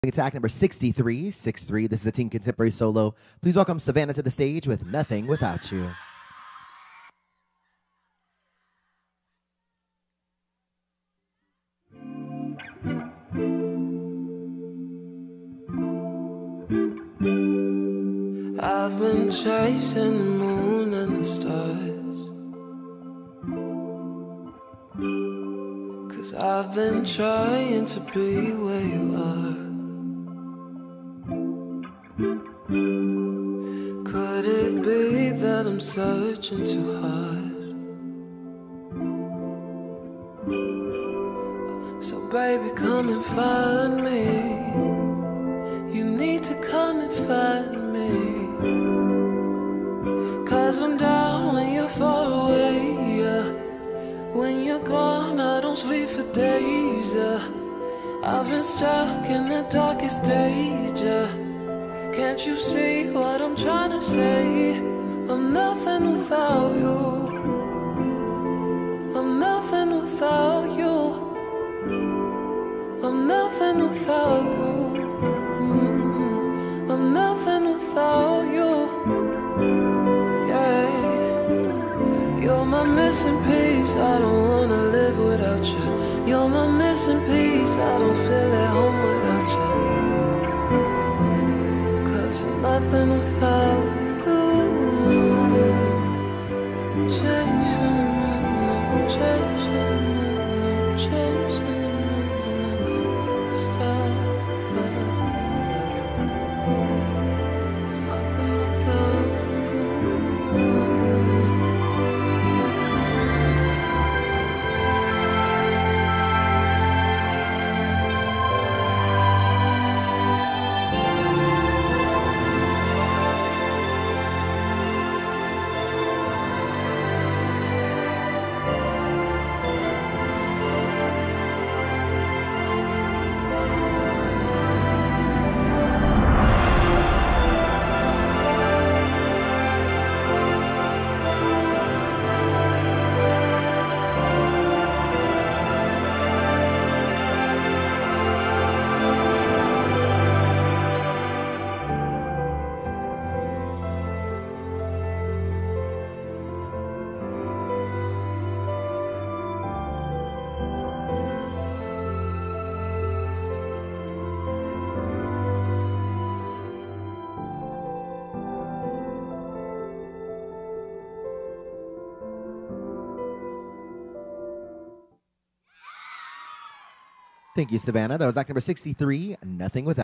Attack number 63, 6-3. This is a teen contemporary solo. Please welcome Savannah to the stage with Nothing Without You. I've been chasing the moon and the stars, 'cause I've been trying to be where you are. Could it be that I'm searching too hard? So baby, come and find me. You need to come and find me, 'cause I'm down when you're far away, yeah. When you're gone, I don't sleep for days, yeah. I've been stuck in the darkest days, yeah. Can't you see what I'm trying to say? I'm nothing without you. I'm nothing without you. I'm nothing without you. I'm nothing without you. Yeah. You're my missing piece, I don't wanna live without you. You're my missing piece, I don't feel at home without you. 'Cause I'm nothing without you. Chasing, chasing, chasing stars. Nothing without you. Thank you, Savannah. That was act number 63, Nothing Without